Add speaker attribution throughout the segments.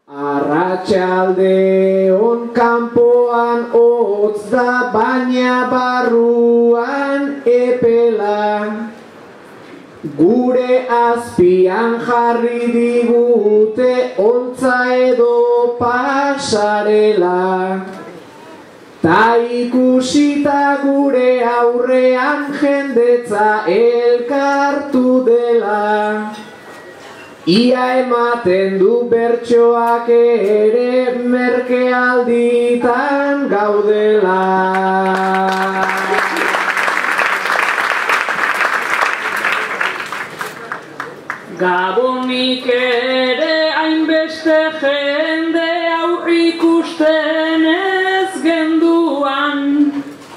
Speaker 1: Arratsalde on kanpoan hotz da, baina barruan epela. Gure azpian jarri digute ontza edo pasarela. Ta ikusita gure aurrean jendetza elkartu dela. Ia ematen du bertsoak ere merkealditan gaudela.
Speaker 2: Gabonik ere hainbeste jende aurrikusten ez genduan,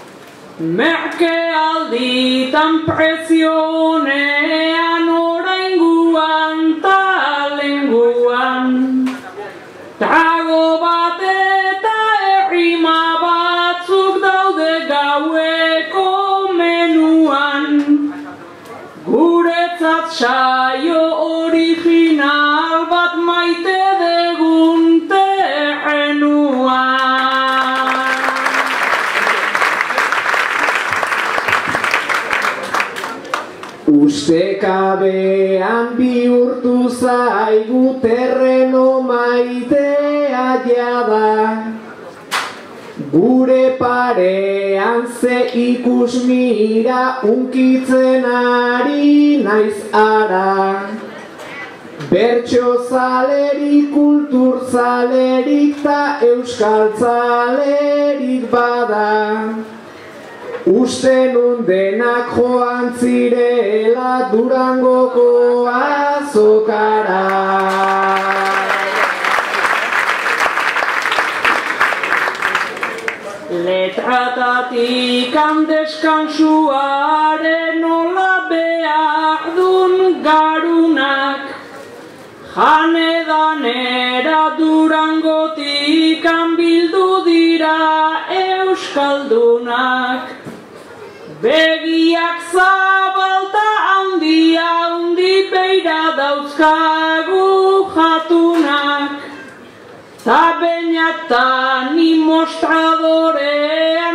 Speaker 2: merkealditan prezionean orainguan talenguan, trago bat eta errima batzuk daude gaueko menuan, guretzat saio original bat maite degun terrenuan. Ustekabean bihurtu zaigu terreno maitea jada. Gure parean ze ikusmira unkitzen ari naiz ara. Bertso zalerik, kultur zalerik ta euskal zalerik bada. Uste nun denak joan zirela Durangoko azokara. Letratatik handeskansuaren nola behar dun garunak, janedanera Durangotik bildu dira euskaldunak. Begiak zabalta handi beira dauzkagu jatunak, ta bainatan ni mostradorea